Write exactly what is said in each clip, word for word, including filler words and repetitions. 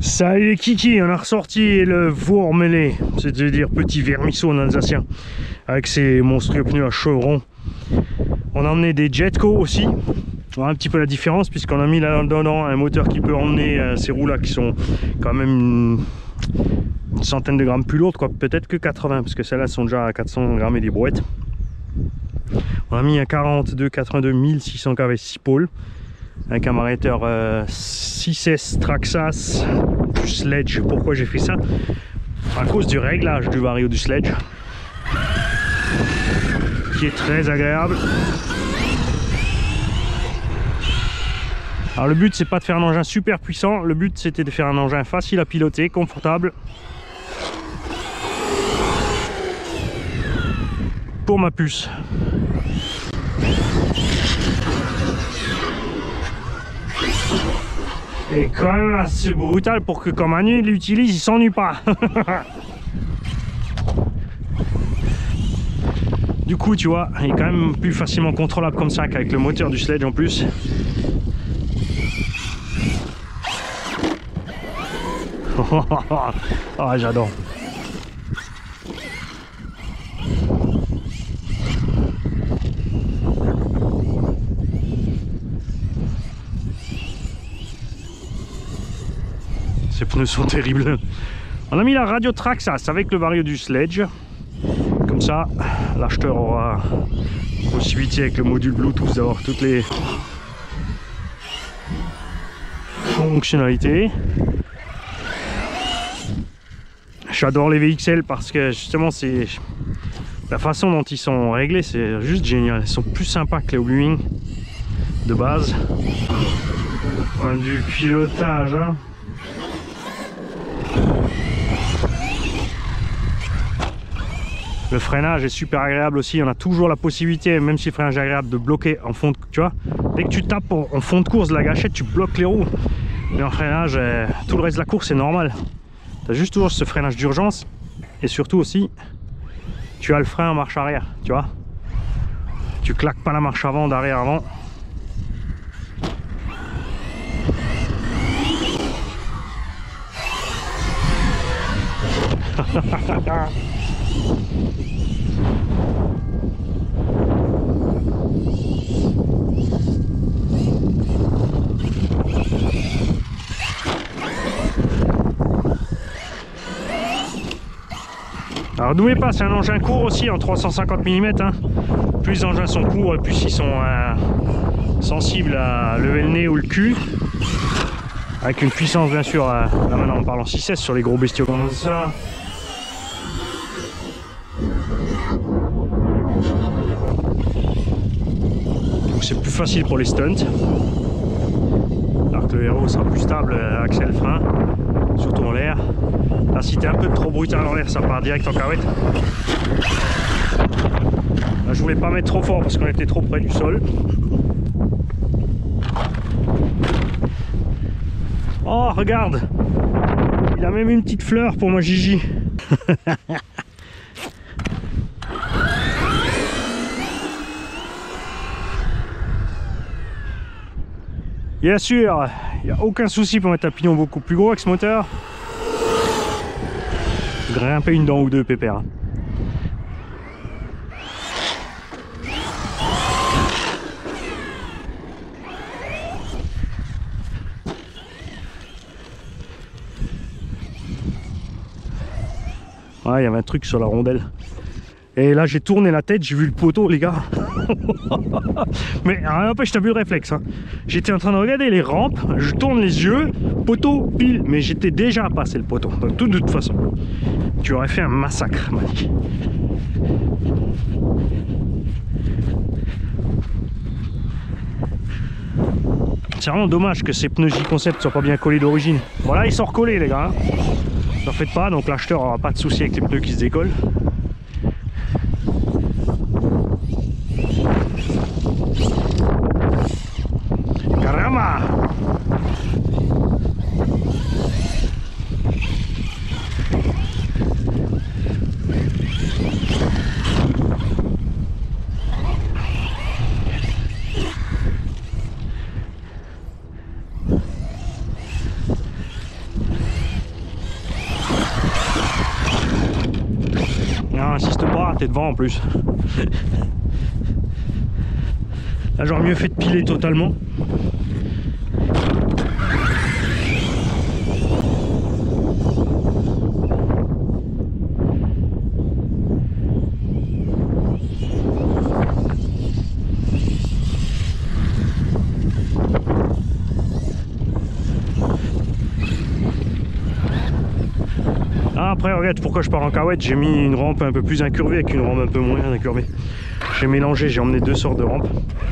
Salut les kiki, on a ressorti le Vourmelé, c'est-à-dire petit vermisseau en alsacien, avec ses monstrueux pneus à chevrons. On a emmené des Jetco aussi. On voit un petit peu la différence puisqu'on a mis là-dedans un moteur qui peut emmener euh, ces roues là qui sont quand même une, une centaine de grammes plus lourdes, quoi, peut-être que quatre-vingts, parce que celles-là sont déjà à quatre cents grammes et des brouettes. On a mis un quarante-deux quatre-vingt-deux mille six cents kW six pôles avec un variateur euh, six S Traxxas Sledge. Pourquoi j'ai fait ça? À cause du réglage du vario du Sledge qui est très agréable. Alors le but c'est pas de faire un engin super puissant, le but c'était de faire un engin facile à piloter, confortable. Pour ma puce. Et quand même assez brutal pour que quand Manu l'utilise, il s'ennuie pas. Du coup, tu vois, il est quand même plus facilement contrôlable comme ça qu'avec le moteur du Sledge en plus. Ah, j'adore. Ces pneus sont terribles. On a mis la radio Traxxas avec le vario du Sledge. Comme ça, l'acheteur aura la possibilité avec le module Bluetooth d'avoir toutes les fonctionnalités. J'adore les V X L parce que justement c'est la façon dont ils sont réglés, c'est juste génial. Ils sont plus sympas que les Hobby de base. Point de vue pilotage, hein. Le freinage est super agréable aussi, on a toujours la possibilité, même si le freinage est agréable, de bloquer en fond de, tu vois, dès que tu tapes en fond de course de la gâchette, tu bloques les roues. Mais en freinage, euh, tout le reste de la course c'est normal. Tu as juste toujours ce freinage d'urgence et surtout aussi, tu as le frein en marche arrière, tu vois. Tu claques pas la marche avant, d'arrière avant. Alors n'oubliez pas, c'est un engin court aussi en trois cent cinquante millimètres, hein. Plus les engins sont courts et plus ils sont euh, sensibles à lever le nez ou le cul. Avec une puissance bien sûr, euh, là maintenant on parle en six S sur les gros bestiaux comme ça. Donc c'est plus facile pour les stunts. Alors que le héros sera plus stable, euh, axel frein, surtout en l'air. Là si t'es un peu trop brutal en l'air, ça part direct en cahuète. Là je voulais pas mettre trop fort parce qu'on était trop près du sol. Oh regarde, il a même une petite fleur pour ma Gigi. Bien sûr, il n'y a aucun souci pour mettre un pignon beaucoup plus gros avec ce moteur. Grimper une dent ou deux pépère. Ouais, il y avait un truc sur la rondelle. Et là, j'ai tourné la tête, j'ai vu le poteau, les gars. Mais rien n'empêche, t'as vu le réflexe. Hein. J'étais en train de regarder les rampes, je tourne les yeux, poteau, pile, mais j'étais déjà passé le poteau. Donc, tout de toute façon, tu aurais fait un massacre, m'a dit. C'est vraiment dommage que ces pneus J-Concept soient pas bien collés d'origine. Voilà, ils sont recollés, les gars. N'en faites pas, donc l'acheteur aura pas de souci avec les pneus qui se décollent. Caramba! Ah, t'es devant en plus. Là, j'aurais mieux fait de piler totalement. Ah, après, regarde pourquoi je pars en cahuète. J'ai mis une rampe un peu plus incurvée avec une rampe un peu moins incurvée. J'ai mélangé, j'ai emmené deux sortes de rampes.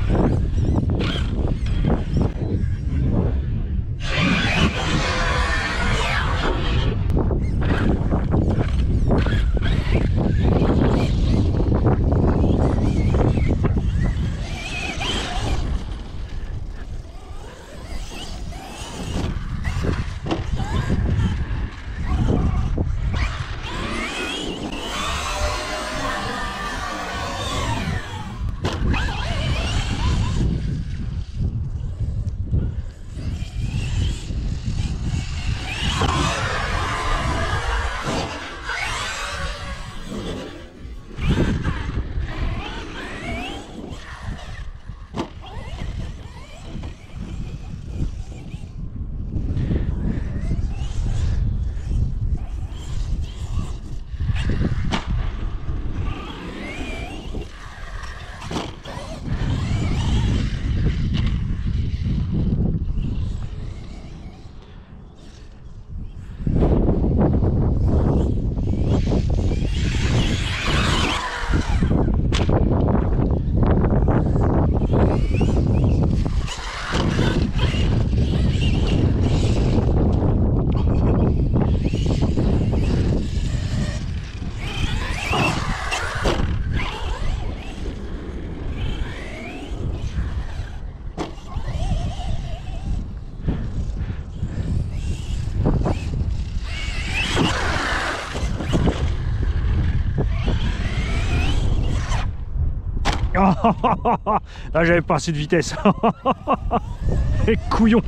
Là, j'avais pas assez de vitesse. Et couillon.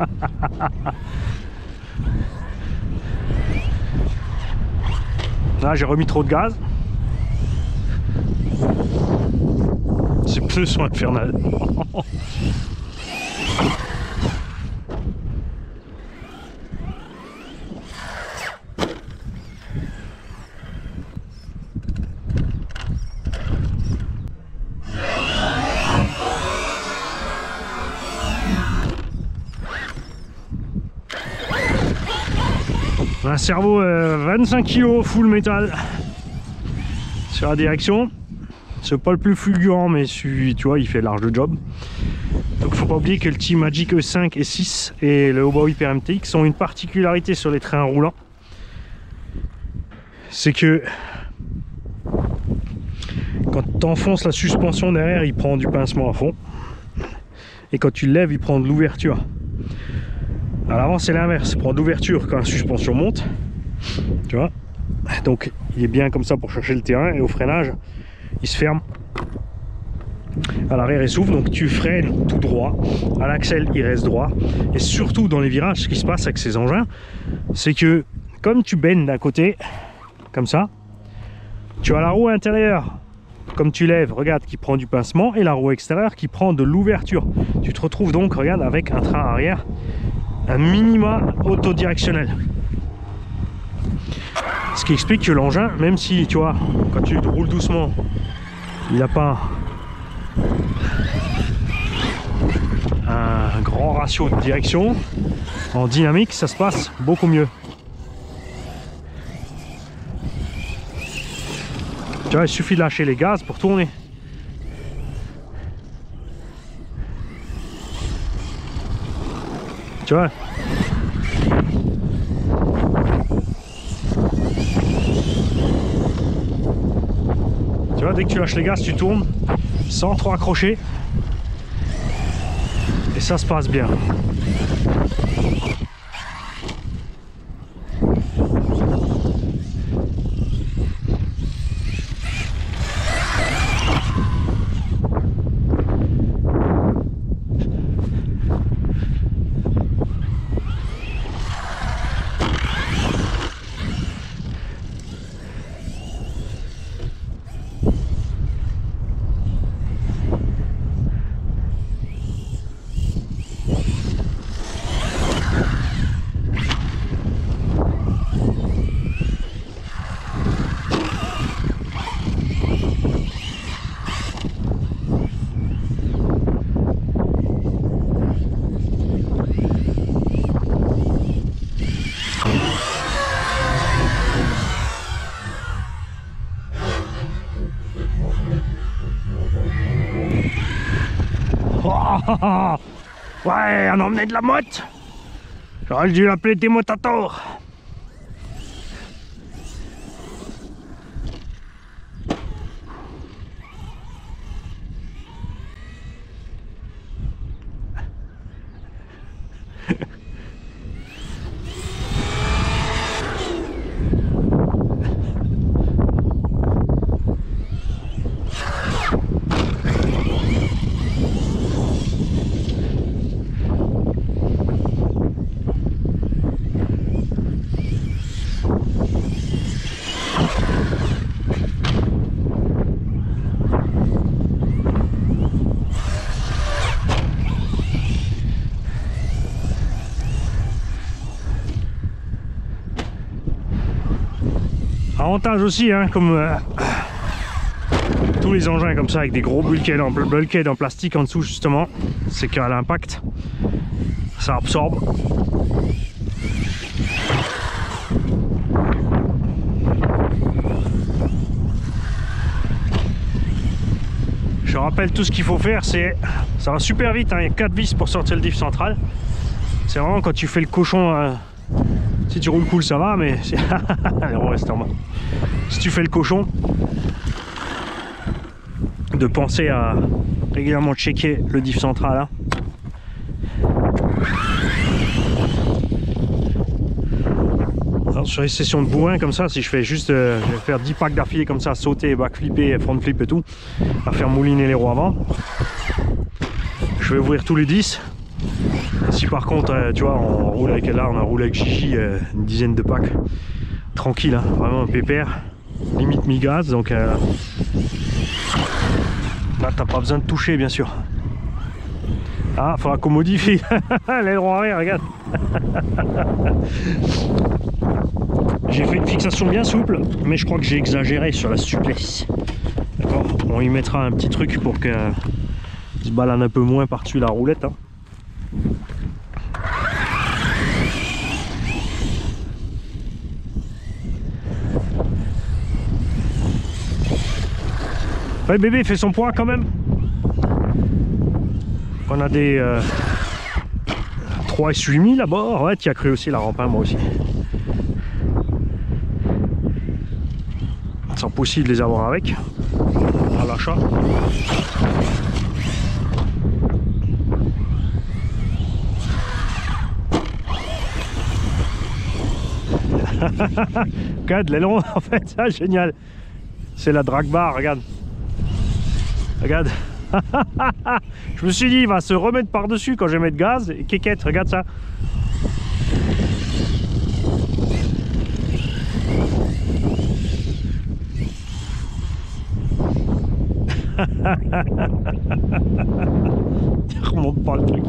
Là, j'ai remis trop de gaz. Ces pneus sont infernales. Un cerveau euh, vingt-cinq kilos full métal sur la direction. C'est pas le plus fulgurant, mais tu vois, il fait large le job. Donc faut pas oublier que le T-Magic E cinq et six et le Hobo Hyper M T X ont une particularité sur les trains roulants. C'est que quand tu enfonces la suspension derrière, il prend du pincement à fond. Et quand tu le lèves, il prend de l'ouverture. À l'avant, c'est l'inverse, il prend d'ouverture quand la suspension monte. Tu vois, donc il est bien comme ça pour chercher le terrain, et au freinage, il se ferme. À l'arrière, il s'ouvre, donc tu freines tout droit. À l'axel, il reste droit. Et surtout dans les virages, ce qui se passe avec ces engins, c'est que comme tu baignes d'un côté, comme ça, tu as la roue intérieure, comme tu lèves, regarde, qui prend du pincement, et la roue extérieure qui prend de l'ouverture. Tu te retrouves donc, regarde, avec un train arrière un minima autodirectionnel. Ce qui explique que l'engin, même si tu vois, quand tu roules doucement, il n'a pas un grand ratio de direction, en dynamique, ça se passe beaucoup mieux. Tu vois, il suffit de lâcher les gaz pour tourner. Tu vois, tu vois, dès que tu lâches les gaz, tu tournes sans trop accrocher et ça se passe bien. Ouais, on emmenait de la motte. J'aurais dû l'appeler Témotator. Avantage aussi, hein, comme euh, tous les engins comme ça avec des gros bulkheads en, bulkhead en plastique en dessous justement, c'est qu'à l'impact, ça absorbe. Je rappelle tout ce qu'il faut faire, c'est ça va super vite, hein, il y a quatre vis pour sortir le diff central. C'est vraiment quand tu fais le cochon. Euh, Si tu roules cool ça va, mais allez, on reste en bas. Si tu fais le cochon, de penser à régulièrement checker le diff central là. Alors, sur les sessions de bourrin comme ça, si je fais juste euh, je vais faire dix packs d'affilée comme ça, sauter, backflipper, front flip et tout, à faire mouliner les roues avant, je vais ouvrir tous les dix. Si par contre, euh, tu vois, on roule avec là, on a roulé avec Gigi euh, une dizaine de packs, tranquille, hein, vraiment un pépère, limite mi-gaz, donc euh, là t'as pas besoin de toucher bien sûr. Ah, faudra qu'on modifie l'aileron arrière, regarde. J'ai fait une fixation bien souple, mais je crois que j'ai exagéré sur la souplesse. D'accord, on y mettra un petit truc pour que se balade un peu moins par-dessus la roulette. Hein. Ouais, bébé fait son poids quand même. On a des euh, trois S huit mille là-bas. Ouais, tu as cru aussi la rampe, hein, moi aussi. C'est impossible de les avoir avec à l'achat. Regarde l'aileron en fait, ça génial. C'est la drag bar, regarde. Regarde. Je me suis dit il va se remettre par dessus quand je vais mettre gaz et kékette, regarde ça. Il remonte pas le truc.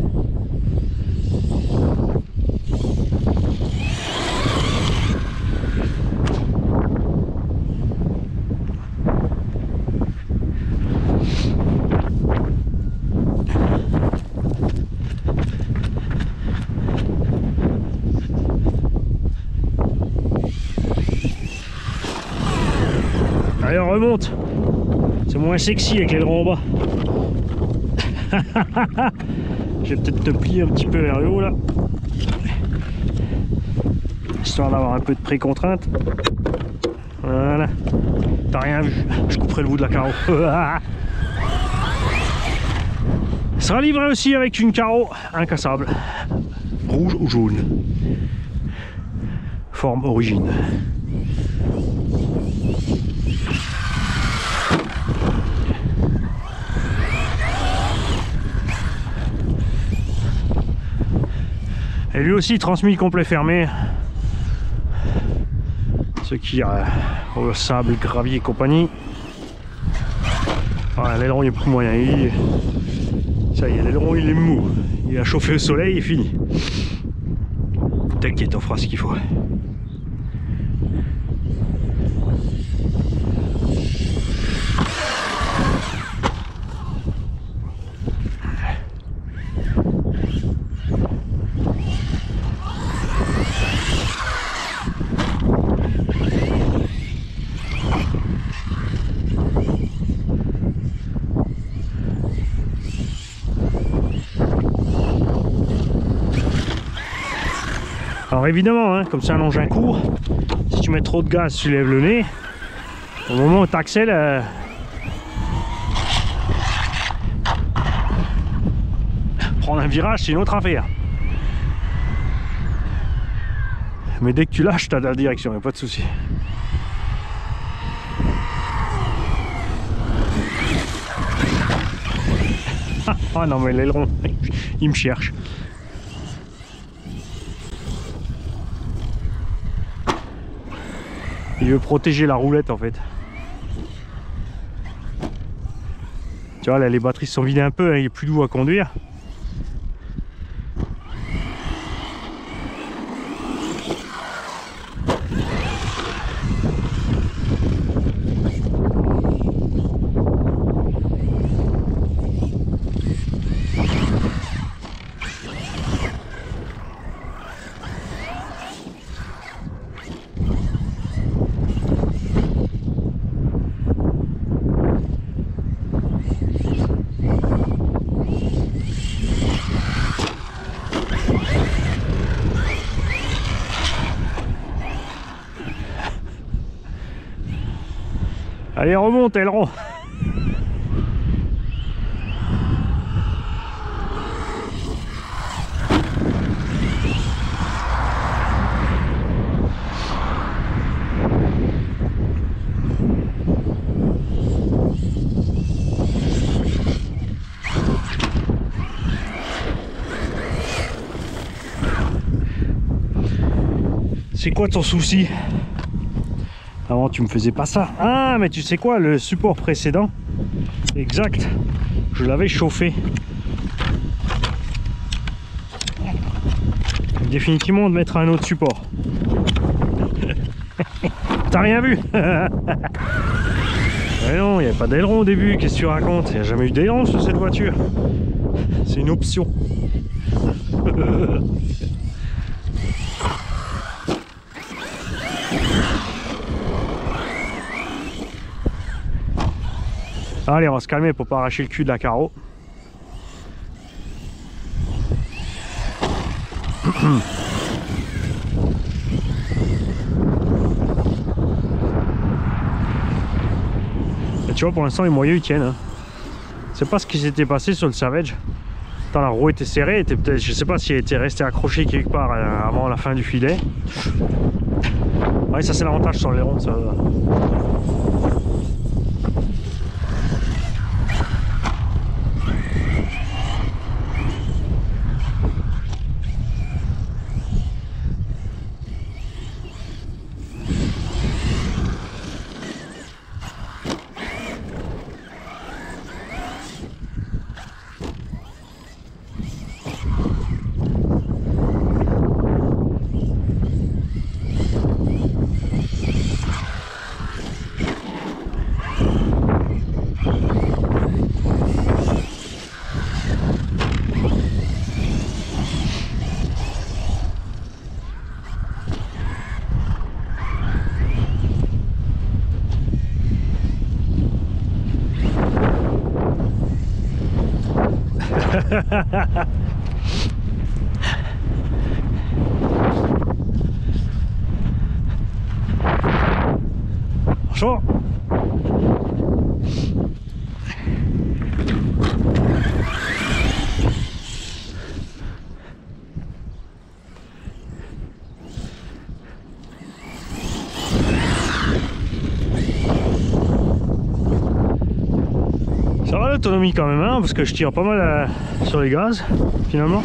Allez, on remonte. C'est moins sexy avec l'aileron en bas. Je vais peut-être te plier un petit peu vers le haut là. Histoire d'avoir un peu de pré-contrainte. Voilà. T'as rien vu. Je couperai le bout de la carreau. Sera livré aussi avec une carreau incassable. Rouge ou jaune. Forme origine. Et lui aussi transmis complet fermé. Ce qui a euh, au sable, gravier et compagnie. Voilà, l'aileron il est plus moyen. Il... Ça y est, l'aileron il est mou. Il a chauffé au soleil, il est fini. T'inquiète, on fera ce qu'il faut. Alors évidemment, hein, comme c'est un engin court, si tu mets trop de gaz, tu lèves le nez. Au moment où tu accèles, euh... prendre un virage, c'est une autre affaire. Mais dès que tu lâches, tu as la direction, il n'y a pas de souci. Ah non mais l'aileron, il me cherche. Il veut protéger la roulette en fait. Tu vois là, les batteries sont vidées un peu, hein, il est plus doux à conduire. Allez, remonte, aileron. C'est quoi ton souci? Avant tu me faisais pas ça. Ah mais tu sais quoi, le support précédent, exact, je l'avais chauffé. Définitivement de mettre un autre support. T'as rien vu? Mais non, il n'y avait pas d'aileron au début, qu'est-ce que tu racontes? Il n'y a jamais eu d'aileron sur cette voiture. C'est une option. Allez, on va se calmer pour pas arracher le cul de la carreau. Et tu vois, pour l'instant, les moyeux ils tiennent. Hein. C'est pas ce qui s'était passé sur le Savage. Quand la roue était serrée, était peut-être, je sais pas si elle était restée accrochée quelque part avant la fin du filet. Ouais, ça c'est l'avantage sur les ronds. Ça... Bonjour. Ça va l'autonomie quand même, hein, parce que je tire pas mal à... sur les gaz finalement.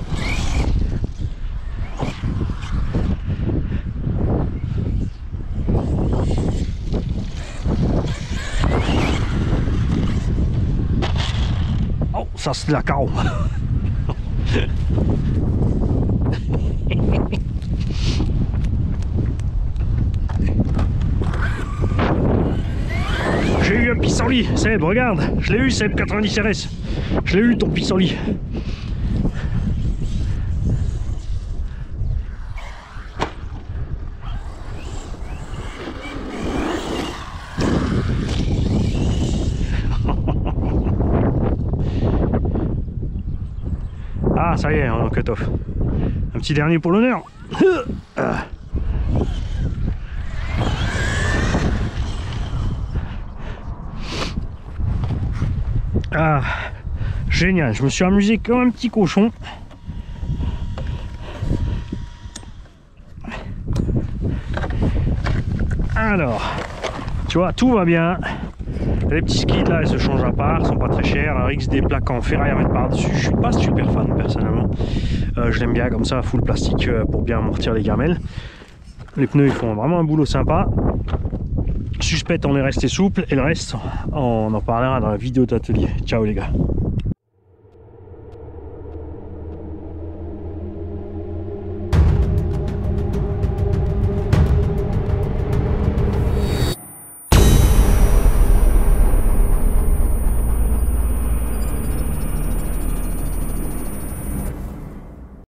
Oh, ça c'est de la carreau. J'ai eu un pissenlit, Seb, regarde, je l'ai eu Seb quatre-vingt-dix R S. Je l'ai eu ton pissenlit. Ah ça y est, on cut off. Un petit dernier pour l'honneur. Ah, génial, je me suis amusé comme un petit cochon. Alors, tu vois, tout va bien. Les petits skis là, ils se changent à part, ils sont pas très chers. Alors, X des plaques en ferraille à mettre par-dessus, je suis pas super fan personnellement. Euh, je l'aime bien comme ça, full plastique euh, pour bien amortir les gamelles. Les pneus ils font vraiment un boulot sympa. Suspect, on est resté souple et le reste, on en parlera dans la vidéo d'atelier. Ciao les gars.